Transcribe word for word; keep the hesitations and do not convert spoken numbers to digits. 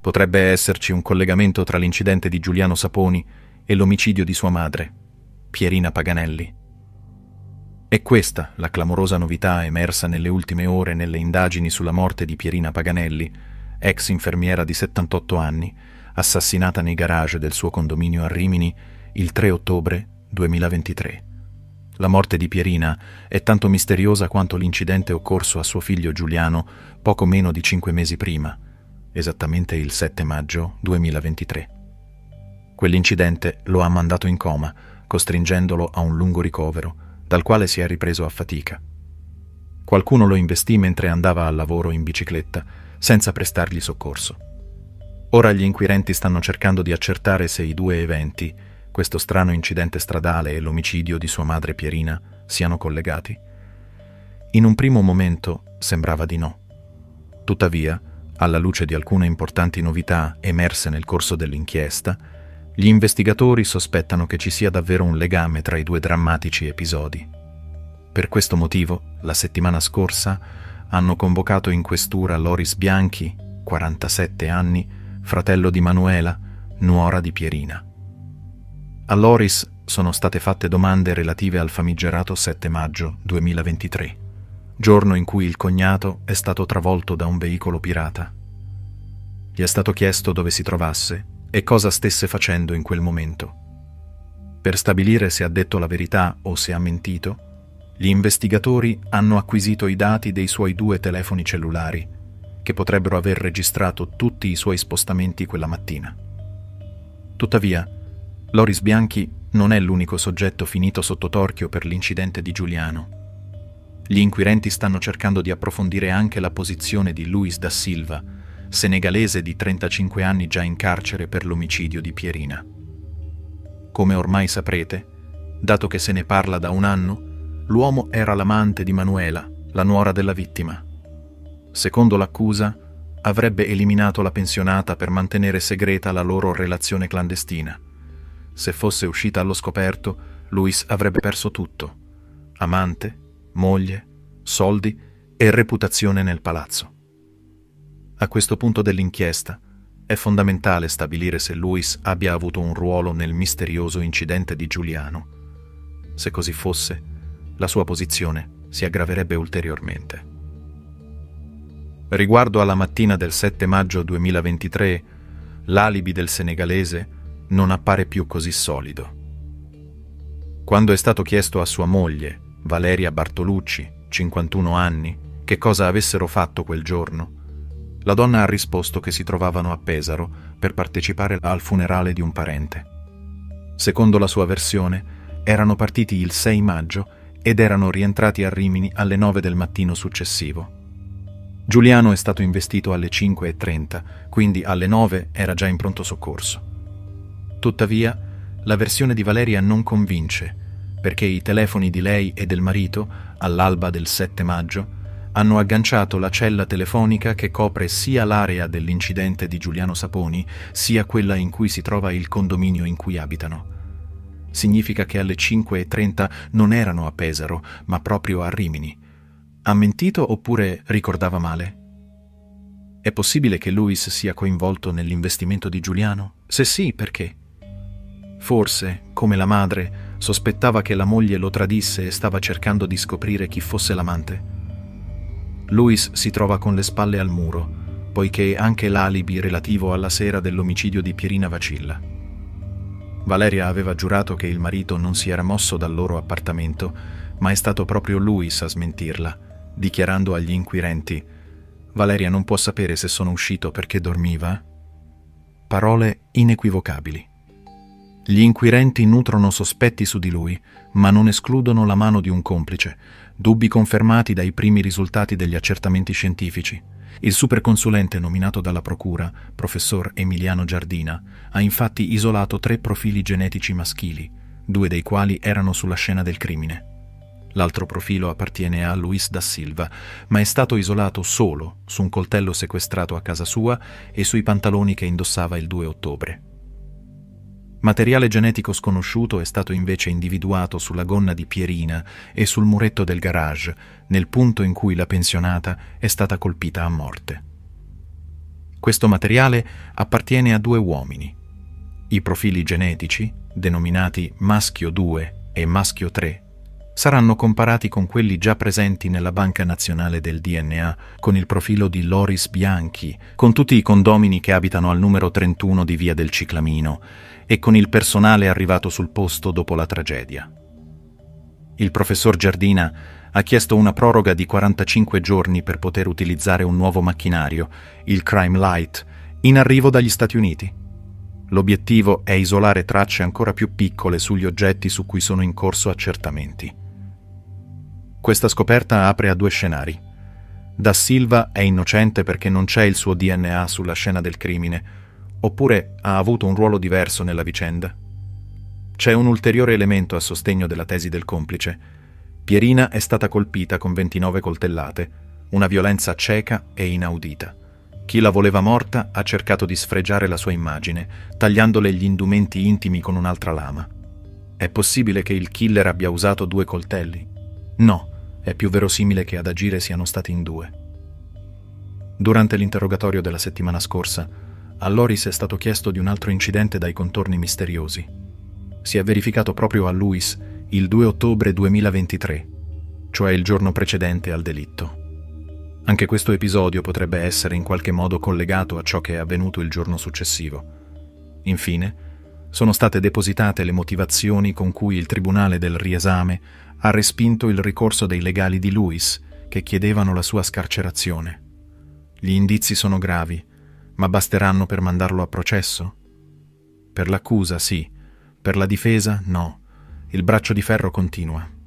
Potrebbe esserci un collegamento tra l'incidente di Giuliano Saponi e l'omicidio di sua madre, Pierina Paganelli. È questa la clamorosa novità emersa nelle ultime ore nelle indagini sulla morte di Pierina Paganelli, ex infermiera di settantotto anni, assassinata nei garage del suo condominio a Rimini il tre ottobre duemilaventitré. La morte di Pierina è tanto misteriosa quanto l'incidente occorso a suo figlio Giuliano poco meno di cinque mesi prima, esattamente il sette maggio duemilaventitré. Quell'incidente lo ha mandato in coma, costringendolo a un lungo ricovero, dal quale si è ripreso a fatica. Qualcuno lo investì mentre andava al lavoro in bicicletta, senza prestargli soccorso. Ora gli inquirenti stanno cercando di accertare se i due eventi, questo strano incidente stradale e l'omicidio di sua madre Pierina, siano collegati. In un primo momento sembrava di no. Tuttavia, alla luce di alcune importanti novità emerse nel corso dell'inchiesta, gli investigatori sospettano che ci sia davvero un legame tra i due drammatici episodi. Per questo motivo, la settimana scorsa, hanno convocato in questura Loris Bianchi, quarantasette anni, fratello di Manuela, nuora di Pierina. A Loris sono state fatte domande relative al famigerato sette maggio duemilaventitré, giorno in cui il cognato è stato travolto da un veicolo pirata. Gli è stato chiesto dove si trovasse e cosa stesse facendo in quel momento. Per stabilire se ha detto la verità o se ha mentito, gli investigatori hanno acquisito i dati dei suoi due telefoni cellulari, che potrebbero aver registrato tutti i suoi spostamenti quella mattina. Tuttavia, Loris Bianchi non è l'unico soggetto finito sotto torchio per l'incidente di Giuliano. Gli inquirenti stanno cercando di approfondire anche la posizione di Luis da Silva, senegalese di trentacinque anni già in carcere per l'omicidio di Pierina. Come ormai saprete, dato che se ne parla da un anno, l'uomo era l'amante di Manuela, la nuora della vittima. Secondo l'accusa, avrebbe eliminato la pensionata per mantenere segreta la loro relazione clandestina. Se fosse uscita allo scoperto, Luis avrebbe perso tutto: amante, moglie, soldi e reputazione nel palazzo. A questo punto dell'inchiesta è fondamentale stabilire se Luis abbia avuto un ruolo nel misterioso incidente di Giuliano. Se così fosse, la sua posizione si aggraverebbe ulteriormente. Riguardo alla mattina del sette maggio duemilaventitré, l'alibi del senegalese non appare più così solido. Quando è stato chiesto a sua moglie, Valeria Bartolucci, cinquantuno anni, che cosa avessero fatto quel giorno, la donna ha risposto che si trovavano a Pesaro per partecipare al funerale di un parente. Secondo la sua versione, erano partiti il sei maggio ed erano rientrati a Rimini alle nove del mattino successivo. Giuliano è stato investito alle cinque e trenta, quindi alle nove era già in pronto soccorso. Tuttavia, la versione di Valeria non convince, perché i telefoni di lei e del marito, all'alba del sette maggio, hanno agganciato la cella telefonica che copre sia l'area dell'incidente di Giuliano Saponi, sia quella in cui si trova il condominio in cui abitano. Significa che alle cinque e trenta non erano a Pesaro, ma proprio a Rimini. Ha mentito oppure ricordava male? È possibile che Luis sia coinvolto nell'investimento di Giuliano? Se sì, perché? Forse, come la madre, sospettava che la moglie lo tradisse e stava cercando di scoprire chi fosse l'amante. Luis si trova con le spalle al muro, poiché anche l'alibi relativo alla sera dell'omicidio di Pierina vacilla. Valeria aveva giurato che il marito non si era mosso dal loro appartamento, ma è stato proprio Luis a smentirla, dichiarando agli inquirenti: «Valeria non può sapere se sono uscito perché dormiva?» Parole inequivocabili. Gli inquirenti nutrono sospetti su di lui, ma non escludono la mano di un complice, dubbi confermati dai primi risultati degli accertamenti scientifici. Il superconsulente nominato dalla procura, professor Emiliano Giardina, ha infatti isolato tre profili genetici maschili, due dei quali erano sulla scena del crimine. L'altro profilo appartiene a Luis da Silva, ma è stato isolato solo su un coltello sequestrato a casa sua e sui pantaloni che indossava il due ottobre. Materiale genetico sconosciuto è stato invece individuato sulla gonna di Pierina e sul muretto del garage, nel punto in cui la pensionata è stata colpita a morte. Questo materiale appartiene a due uomini. I profili genetici, denominati maschio due e maschio tre, saranno comparati con quelli già presenti nella Banca Nazionale del D N A con il profilo di Loris Bianchi, con tutti i condomini che abitano al numero trentuno di Via del Ciclamino e con il personale arrivato sul posto dopo la tragedia. Il professor Giardina ha chiesto una proroga di quarantacinque giorni per poter utilizzare un nuovo macchinario, il Crime Light, in arrivo dagli Stati Uniti. L'obiettivo è isolare tracce ancora più piccole sugli oggetti su cui sono in corso accertamenti. Questa scoperta apre a due scenari. Da Silva è innocente perché non c'è il suo D N A sulla scena del crimine, oppure ha avuto un ruolo diverso nella vicenda. C'è un ulteriore elemento a sostegno della tesi del complice. Pierina è stata colpita con ventinove coltellate, una violenza cieca e inaudita. Chi la voleva morta ha cercato di sfregiare la sua immagine, tagliandole gli indumenti intimi con un'altra lama. È possibile che il killer abbia usato due coltelli? No, è più verosimile che ad agire siano stati in due. Durante l'interrogatorio della settimana scorsa, a Loris è stato chiesto di un altro incidente dai contorni misteriosi. Si è verificato proprio a Lewis il due ottobre duemilaventitré, cioè il giorno precedente al delitto. Anche questo episodio potrebbe essere in qualche modo collegato a ciò che è avvenuto il giorno successivo. Infine, sono state depositate le motivazioni con cui il Tribunale del riesame ha respinto il ricorso dei legali di Lewis, che chiedevano la sua scarcerazione. Gli indizi sono gravi, ma basteranno per mandarlo a processo? Per l'accusa, sì. Per la difesa, no. Il braccio di ferro continua.